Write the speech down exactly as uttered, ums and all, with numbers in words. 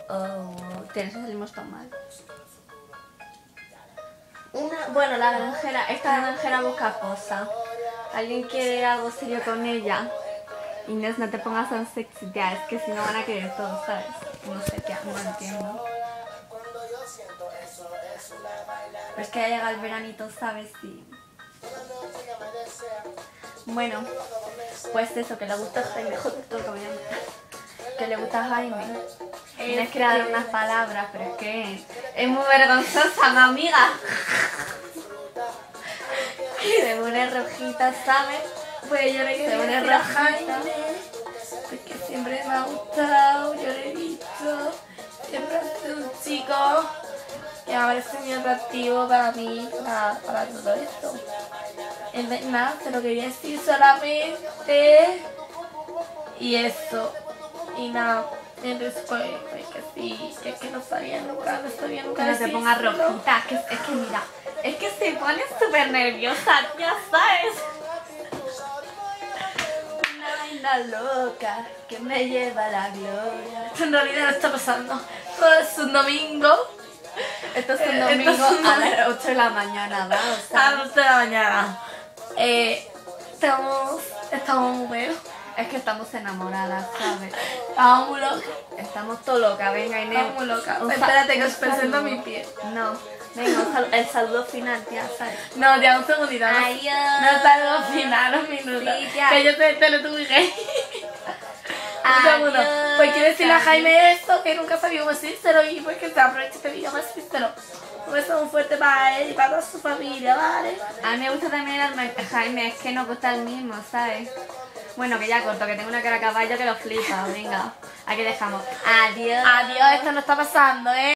Oh, tienes que salimos tan mal. Una, bueno, la granjera, esta granjera busca cosas. ¿Alguien quiere algo serio con ella? Inés, no te pongas tan sexy, ya, es que si no van a querer todo, ¿sabes? No sé qué, no entiendo. Pero es que ya llega el veranito, ¿sabes? Y... bueno, pues eso, que le gusta a Jaime, joder, todo que voy a matar. Que le gusta a Jaime. Tienes que dar unas palabras, pero es que es muy vergonzosa, mi amiga. Se pone rojita, ¿sabes? Pues yo le Se pone decir a rojita. Jaime, porque siempre me ha gustado, yo lo he visto, siempre ha sido un chico que me parece muy atractivo para mí, para, para todo esto. En vez- nada, te lo quería decir solamente y eso, y nada, entonces pues, pues que sí, que es que no sabía nunca, no sabía nunca Que no te pongas decírselo. rojita, que es, es que mira, es que se pone súper nerviosa, ya sabes. Una vaina loca que me lleva a la gloria. Esto en realidad no está pasando, todo es un domingo. Esto es un Eh, domingo esto es un a domingo. las ocho de la mañana, ¿va? O A sea, las ocho de la mañana. Eh, estamos, estamos muy buenos. es que estamos enamoradas, ¿sabes? Estamos muy locas. Estamos todo loca, venga Inés. Estamos muy locas. Un sa- Espérate que un os presento a saludo. mi pie. No, venga, un sal- el saludo final, ya sabes. No, ya un segundito. No, Adiós. no salgo final, un minuto. Sí, ya. Que yo te, te lo tuve que. Un segundo. Adiós, Pues quiero decirle a adiós. Jaime esto, que nunca sabía cómo decírselo y pues que se aproveche este vídeo para decírselo. Un beso muy fuerte para él y para toda su familia, ¿vale? A mí me gusta también el alma- Jaime, es que no gusta el mismo, ¿sabes? Bueno, que ya corto, que tengo una cara a caballo que lo flipa, venga. Aquí dejamos. Adiós. Adiós, esto no está pasando, ¿eh?